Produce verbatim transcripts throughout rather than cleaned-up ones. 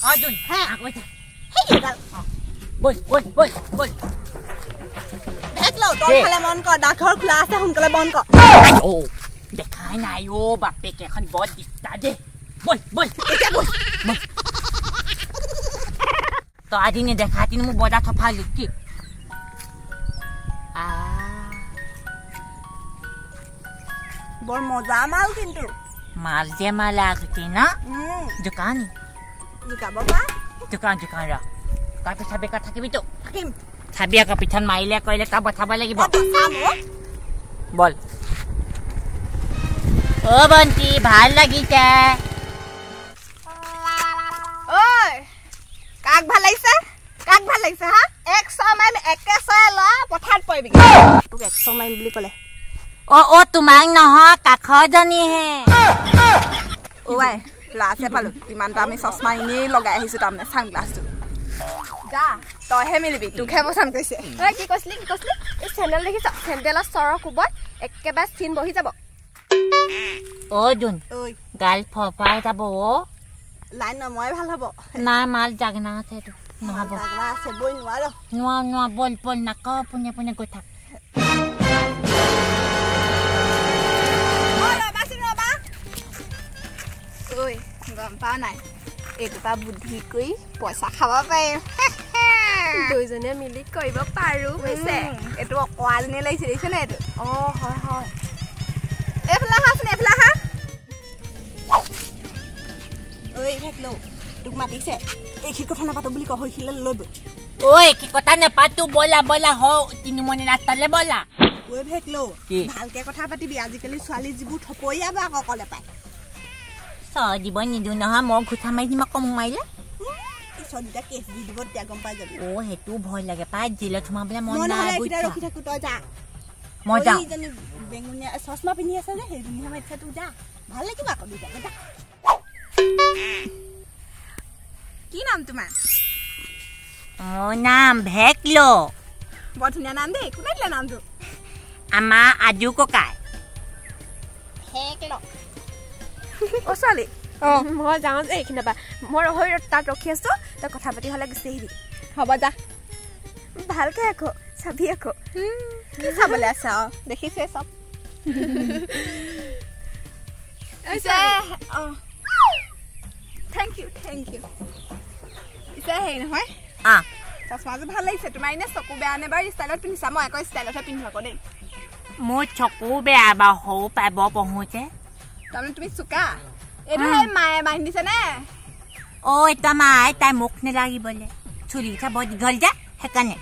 অজুন হ্যাঁ কইতা হেই গাল বল বল বল বল দেখলো তোর খালে মন কর ডাকঘর খোলা আছে হুনকলে বন্ধ কর ও দেখাই নাই ও বাপেক এখন বড় দিস্তা দে বল বল এটা বল তো আদিনে দেখাতিন মু বড়া থফা লিখি আ বড় মজা মাল কিন্তু মাল যে মাল লাগতে না হুম দোকান দুকা বাবা দোকান দোকান রা কাপে ছাবে কা থাকিবি তো থাকিম ছাবিয়া কা পিঠান মাইলে কইলে কা বথাবা লাগিব সামো বল ও বন্টি ভাল লাগিছে ওই কাক ভাল লাগিছে কাক ভাল লাগিছে হা একশ মাইল একে ছয় ল পথাত পইবি তোক একশ মাইল বুলি কলে ও ও তোমাক নহ কাখজনী হে ওৱাই লাছে পালো ইমানটা আমি চশমা ইনে লগাই আহিছো তাৰমানে সানগ্লাছটো যা তইহে মিলিবি তোকহে পছন্দ কৰিছে ঐ কি কৈছিলি কি কৈছিলি এই চেণ্ডেল দেখিছ চেণ্ডেলৰ চৰৰ কোবত একেবাৰে চিন বহি যাব ও জুন ঐ গাল ফপাই যাব ও লাইন নময় ভাল হ'ব না মাল জাগনা আছে তো নহব জাগলা আছে বই নোৱাৰ নোৱা নোৱা বল বল নাক পুনে পুনে গৈ থাক ঐ গম পাও নাই এইটো পা বুদ্ধি কৰি পইচা খাব পাৰিম দুইজনীয়ে মিলি কৰিব পাৰো হৈছে এইটো অকৱাজনী লাগিছে দেখিছে নে এইটো অ হয় হয় এইফালে আহাচোন এইফালে আহা ঐ ভেকলো তোক মাতিছে এইখিনি কথা নাপাতো বুলি কয় হৈছিলে লৈ বৈ ঐ কি কথা নেপাতো বলা বলা হ তিনিমণি ৰাস্তালে বলা ঐ ভেকলো কি? ভালকে কথা পাতিবি আজিকালি ছোৱালী যিবোৰ থপৰীয়া বা অকলে পায় চ দিব নিদো নহয় মই ঘুঠা মাৰি দিম আকৌ মোক মাৰিলে চদিতা কেছ দি দিব তেতিয়া গম পাই যাবি ও সেইটো ভয় লাগে পাই জেলত সোমাবলৈ মন মই নাই নহ'লে বুজিছ এইকেইটা ৰখি থাকো তই যা মই যাওঁ ইজনী বেঙুনীয়া চশমা পিন্ধি আছে যে সেইজনী মাতিছে তোক যা ভাল লাগিব আকৌ দুইটাকে যা কি নাম তোমাৰ মোৰ নাম ভেকলো বৰ ধুনীয়া নাম দেই কোনে দিলে নামটো আমাৰ আজু ককাই ভেকলো অ ছোৱালী অ মই যাওঁ যে এইখিনি পৰা মই ৰৈ তাত ৰখি আছো তই কথা পাতি হ'লে গুচি আহিবি হ'ব যা ভালকে আকৌ চাবি আকৌ কি চাবলৈ আছে আৰু দেখিছে চব থেংক ইউ থেংক ইউ পিছে হেৰি নহয় আ চশমাযোৰ ভাল লাগিছে তোমাৰ এনে চকু বেয়া নে বাৰু ষ্টাইলত পিন্ধিছা মই আকৌ ষ্টাইলতহে পিন্ধো আকৌ দেই মোৰ চকু বেয়া বা সৰু পাব পঢ়োতে তাৰমানে তুমি চোকা এইটো সেই মায়ে বান্ধি দিছে নে ঐ এটা মাই তাই মুখ নেলাগিবলৈ চুলি উঠা বৰ দীঘল যে সেইকাৰণে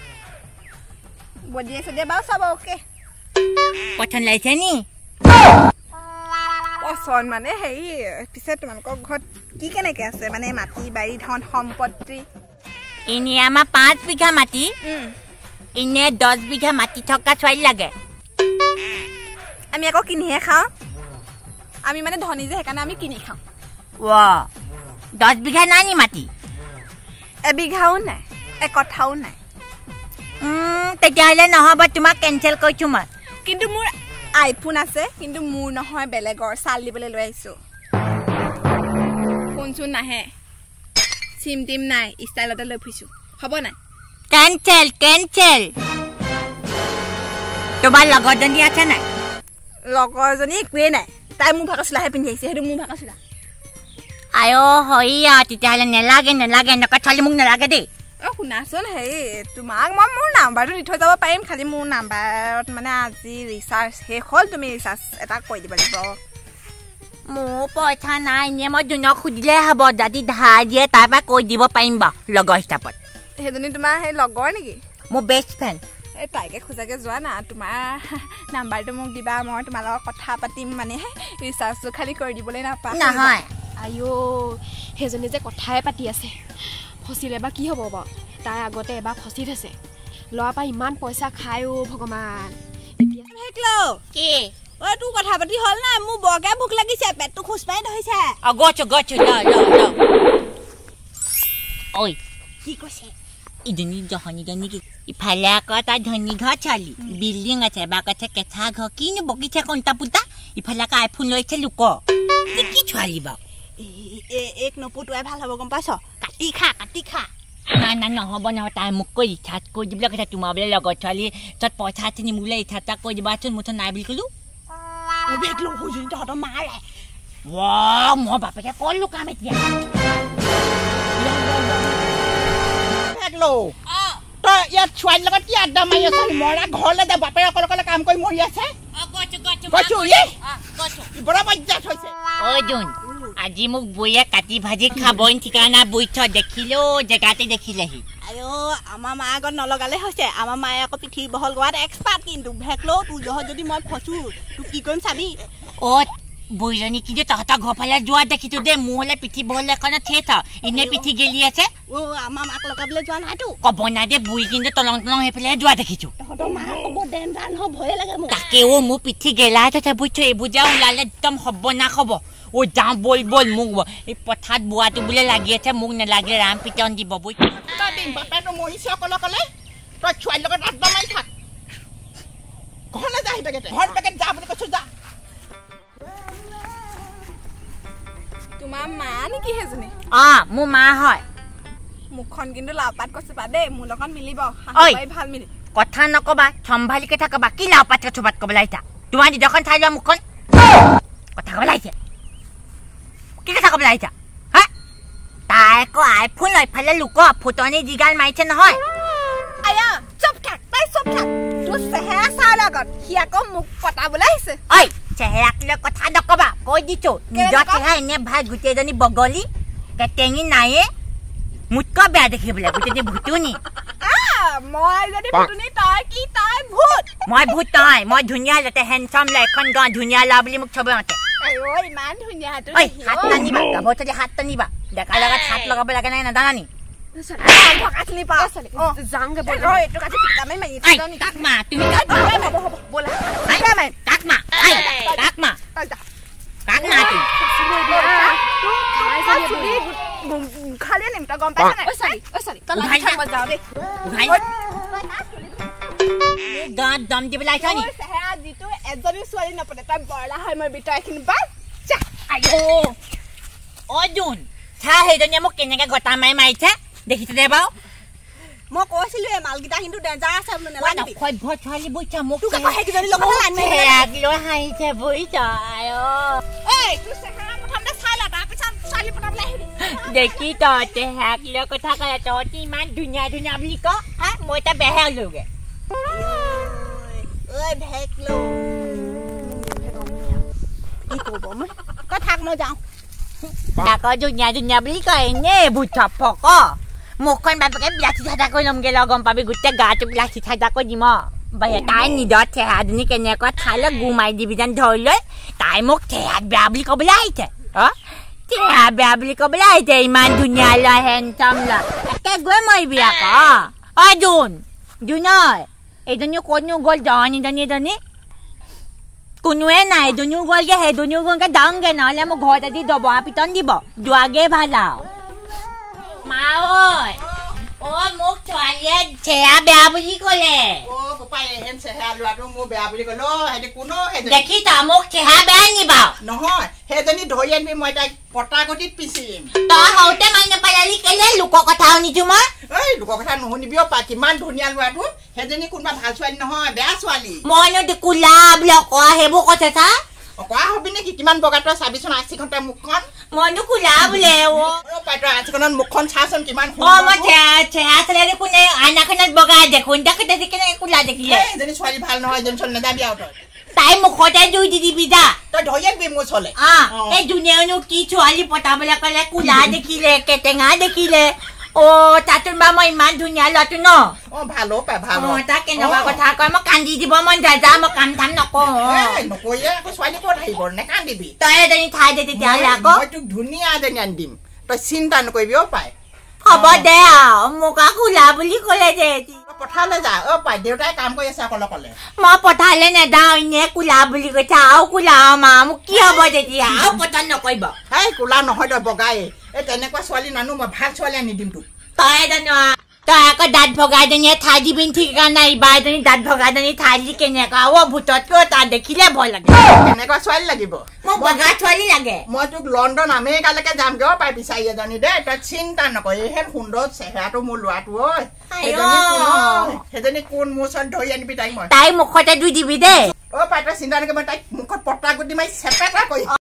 বডি আছে দিয়া বাৰু চাব অ'কে পচন্দ লাগিছে নি পচন্দ মানে হেৰি পিছে তোমালোকৰ ঘৰত কি কেনেকে আছে মানে মাটি বাৰী ধন সম্পত্তি এনে আমাৰ পাঁচ বিঘা মাটি এনে দহ বিঘা মাটি থকা ছোৱালী লাগে আমি আকৌ কিনিহে খাওঁ আমি মানে ধনী যে সেইকাৰণে আমি কিনি খাওঁ ৱা দহ বিঘা নাই নি মাটি এবিঘাও নাই একঠাও নাই তেতিয়াহ'লে নহ'ব তোমাক কেঞ্চেল কৰিছোঁ মই কিন্তু মোৰ আইফোন আছে কিন্তু মোৰ নহয় বেলেগৰ চাল দিবলৈ লৈ আহিছোঁ ফোন চোন নাহে চিম টিম নাই ষ্টাইলতে লৈ ফুৰিছোঁ হ'ব নাই কেঞ্চেল কেঞ্চেল তোমাৰ লগৰজনী আছে নাই লগৰজনী একোৱেই নাই তাই মোৰ ভাগৰ চিলাহে পিন্ধি আহিছে সেইটো মোৰ ভাগৰ চিলা আই হইয়া তেতিয়াহ'লে নেলাগে নেলাগে এনেকুৱা ছোৱালী মোক নেলাগে দেই অ শুনাচোন হেৰি তোমাক মই মোৰ নাম্বাৰটো দি থৈ যাব পাৰিম খালি মোৰ নাম্বাৰত মানে আজি ৰিচাৰ্জ শেষ হ'ল তুমি ৰিচাৰ্জ এটা কৰি দিব লাগিব মোৰ পইচা নাই এনে মই দুনক সুধিলে হ'ব যদি ধাৰ দিয়ে তাৰ পৰা কৈ দিব পাৰিম বাৰু লগৰ হিচাপত সেইজনী তোমাৰ সেই লগৰ নেকি মোৰ বেষ্ট ফ্ৰেণ্ড এই তাইকে খোজাকে যোৱা না তোমাৰ নাম্বাৰটো মোক দিবা মই তোমাৰ লগত কথা পাতিম মানে ৰিচাৰ্জটো খালি কৰি দিবলৈ নাপাওঁ নহয় আইঅ সেইজনী যে কথাই পাতি আছে ফচিলে বা কি হ'ব বাৰু তাই আগতে এবাৰ ফচি থৈছে ল'ৰা পৰা ইমান পইচা খাই অ' ভগৱান এতিয়া ভেকলো কি ঐ তোৰ কথা পাতি হ'ল নাই মোৰ বৰকে ভোক লাগিছে পেটটো খোজ পাই ধৰিছে অ গছো গছো ল ল ল ঐ কি কৈছে ইজনী জহনীজনী কি ইফালে আকৌ তাই ধনী ঘৰ ছোৱালী বিল্ডিং আছে বা কৈছে কেঁচা ঘৰ কিনো বগিছে কণ্টা পুতা ইফালে আকৌ আইফোন লৈছে লোক কি ছোৱালী বাৰু এক নপুটোৱাই ভাল হ'ব গম পাইছ কাটি খা কাটি খা না না নহ'ব নহয় তাই মোক কৈ ইচ্ছা কৈ দিবলৈ কথা তোমাৰ বোলে লগত ছোৱালী য'ত পইচা আছে মোলৈ ইচ্ছা এটা কৈ দিবাচোন মুঠত নাই বুলি ক'লো বেগ লো খুজি তহঁতৰ মাৰে ৱা মই বাপেকে ক'লো কাম এতিয়া বেগ লো তই ইয়াত ছোৱালীৰ লগত কি আড্ডা মাৰি আছ মৰা ঘৰলৈ দে বাপেৰে অকলে অকলে কাম কৰি মৰি আছে কৈছো বৰ মজ্জাত হৈছে অৰ্জুন আজি মোক বৈয়ে কাটি ভাজি খাবই ঠিকানা বুইছ দেখিলো জেগাতে দেখিলেহি আইঅ আমাৰ মায়ে আগত নলগালে হৈছে আমাৰ মায়ে আকৌ পিঠি বহল গোৱাত এক্সপাৰ্ট কিন্তু ভেকলো তোৰ জহত যদি মই ফচো তোক কি কৰিম চাবি অ' বুইজনী কিন্তু তহঁতৰ ঘৰ ফালে যোৱা দেখিছো দে মোৰ হ'লে পিঠি বহল এখনত থেত এনে পিঠি গেলি আছে অ' আমাৰ মাক লগাবলৈ যোৱা নাইতো ক'ব নাই দে বুই কিন্তু তলং তলং সেইফালে যোৱা দেখিছো তহঁতৰ মা ক'ব ডেঞ্জাৰ নহয় ভয়ে লাগে মোক তাকে অ' মোৰ পিঠি গেলাই থৈছে বুইছ এইবোৰ যে ওলালে একদম হ'ব না হ'ব ও যাওঁ বল বল মোক এই পথাৰত বোৱাটো বোলে লাগি আছে মোক নালাগে ৰাম পিটন দিব বুই তই দিম বাপেৰটো মৰিছে অকলে অকলে তই ছোৱালীৰ লগত আড্ডা মাৰি থাক ঘৰলৈ যা আহিবাগে ঘৰ পেকেট যা বুলি কৈছো যা তোমাৰ মা নেকি সেইজনী অ' মোৰ মা হয় মুখখন কিন্তু লাপাত কৈছে বা দেই মোৰ লগত মিলিব ভাল মিলি কথা নকবা চম্ভালিকে থাকবা কি লাপাত চবাত কবলৈ আহিছা তোমাৰ নিদৰ্শন চাই লোৱা মুখখন কথা কবলৈ আহিছে কি কথা কবলৈ আহিছা হা তাই আকৌ আইফোন এইফালে লোক ফুটনি যিগাল মাৰিছে নহয় আয়া চুপ থাক তাই চুপ থাক তোৰ চেহেৰা চাই লগত সি আকৌ মোক পতাবলৈ আহিছে ঐ চেহেৰাক লৈ কথা নকবা কৈ দিছো নিজৰ চেহেৰা এনে ভাল গোটেইজনী বগলী কেটেঙি নায়ে মোতকৈ বেয়া দেখিবলৈ গোটেইজনী ভুতুনি মই যদি ভুতুনি তই কি তই ভূত মই ভূত নহয় মই ধুনীয়া যাতে হেণ্ডচাম এখন গাঁও ধুনীয়া ল'ৰা বুলি মোক চবে মাতে আইঅ ইমান ধুনীয়া ঐ হাত টানিবা গাভৰুতে হাত টানিবা ডেকাৰ লগত হাত লগাব লাগে নাই নাজানা নি ভকাচলি পা যাওঁগে বল ৰ এইটো কাটি পিটামে মাৰি তাক মা তুমি তাক মা হ'ব হ'ব বলা তাক মা তাক মা তই যা তাক মা খালি নিম তই গম পাইছ নাই ঐ চালি ঐ চালি তই লাগি থাক মই যাওঁ দেই গাঁত দম দিবলৈ আহিছ নি চেহেৰা যিটো এজনী ছোৱালী নপতে তই বৰলা হয় মই ভিতৰখিনি বাদ আইঅ অৰ্জুন চা সেইজনীয়ে মোক কেনেকে গটা মাৰি মাৰিছে দেখিছে দে বাৰু মই কৈছিলো এই মালকেইটা কিন্তু ডেঞ্জাৰ আছে বোলো নেলাগিবি সভ্য ছোৱালী বুইছ মোক তোক আকৌ সেইকেইজনী লগত লাইন মাৰি লৈ হাঁহিছে বুইছ আইঅ এই তোৰ চেহেৰা প্ৰথমতে চাই ল তাৰপিছত ছোৱালী পতাবলৈ আহিবি দেখি তহঁতে হাক লৈ কথা কয় তহঁতি ইমান ধুনীয়া ধুনীয়া বুলি ক হা মই এতিয়া বেয়া হলোগে ঐ ভেকলো কি কৰিব মই তই থাক মই যাওঁ আকৌ ধুনীয়া ধুনীয়া বুলি কয় এনে বুট ফক মুখখন বাপেকে বিলাচি ঠাডা কৰি ল'মগে লগ গম পাবি গোটেই গাটো বিলাচি ঠাডা কৰি দিম তাই নিজৰ চেহেৰাজনী কেনেকুৱা ঠাই লৈ গু মাৰি দিবি যেন ধৰি লৈ তাই মোক চেহেৰাত বেয়া বুলি ক'বলৈ আহিছে অ চেহেৰা বেয়া বুলি ক'বলৈ আহিছে ইমান ধুনীয়া ল'ৰা হেণ্ডচাম ল'ৰা একে গৈ মৰিবি আকৌ অ জোন জোনয় এইজনী ক'তনো গ'ল জনীজনী এজনী কোনোৱে নাই এজনীও গ'লগে সেইজনীও গ'লগে যাওঁগে নহ'লে মোক ঘৰত আজি দবৰা পিটন দিব যোৱাগে ভাল আৰু মা ঐ অ মোক ছোৱালীয়ে চেহেৰা বেয়া বুলি ক'লে অ পাপাই হেন চেহেৰা ল'ৰাটো মোৰ বেয়া বুলি ক'লো হেতি কোনো দেখি তা মোক চেহেৰা বেয়া নিবা নহয় সেইজনী ধৰি আনিবি মই তাইক পটাগতিত পিচিম তই হওঁতে মাৰি নাপালি কেলে লোকৰ কথা শুনিছো মই এই লোকৰ কথা নুশুনিবিও পা কিমান ধুনীয়া ল'ৰাটো সেইজনী কোনোবা ভাল ছোৱালী নহয় বেয়া ছোৱালী মইনো কোলা বুলি কোৱা সেইবোৰ কথা চা কোৱা হবি নেকি কিমান বগা তই চাবিচোন আশী ঘণ্টা মুখখন মইনো কোলা বোলে অ পাই তই আশীখনত মুখখন চাচোন কিমান অ মই চেহেৰা চেহেৰা দেখোন আইনাখনত বগা দেখোন তাকে কেনে কোলা দেখিলে এজনী ছোৱালী ভাল নহয় এজনী ছোৱালী নাযাবি আৰু তই তাই মুখতে জুই দি দিবি যা তই ধৰি আনিবি মোৰ চলে এই ধুনীয়ানো কি ছোৱালী পতাবলৈ ক'লে কোলা দেখিলে কেটেঙা দেখিলে অ তাতোন বা মই ইমান ধুনীয়া ল'ৰাটো ন অ ভালো পাই ভাল অ তাক কেনেকুৱা কথা কয় মই কান্দি দিব মন যায় যা মই কাম ধাম নকওঁ নকৰিলে আকৌ ছোৱালী ক'ত আহিব নেকান্দিবি তই এজনী ঠাই দে তেতিয়াহ'লে আকৌ মই তোক ধুনীয়া এজনী আনি দিম তই চিন্তা নকৰিবি অ পাই হ'ব দে আৰু মোক আকৌ কোলা বুলি ক'লে যে পথাৰলৈ যা অ পাই দেউতাই কাম কৰি আছে অকলে অকলে মই পথাৰলৈ নেযাওঁ এনে কোলা বুলি কৈছে আৰু কোলা মা মোক কি হ'ব তেতিয়া আৰু পচন্দ নকৰিব এই কোলা নহয় তই বগাই এই তেনেকুৱা ছোৱালী নানো মই ভাল ছোৱালী আনি দিম তোক তই জানো তই আকৌ দাঁত ভগাজনীয়ে ঠাই দিবি ঠিকা নাই বা এজনী দাঁত ভগাজনী ঠাই দি কেনেকুৱা অ ভূততকৈ তাত দেখিলে ভয় লাগে কেনেকুৱা ছোৱালী লাগিব মোক বগা ছোৱালী লাগে মই তোক লণ্ডন আমেৰিকালৈকে যামগে অ পাই বিচাৰি এজনী দেই তই চিন্তা নকৰ এইহে সুন্দৰ চেহেৰাটো মোৰ ল'ৰাটো ঐ সেইজনী কোন মোৰ ওচৰত ধৰি আনিবি তাইক মই তাই মুখতে দুই দিবি দেই অ পাই তই চিন্তা নকৰিবি মই তাইক মুখত পটা গুটি মাৰি চেপেটা কৰি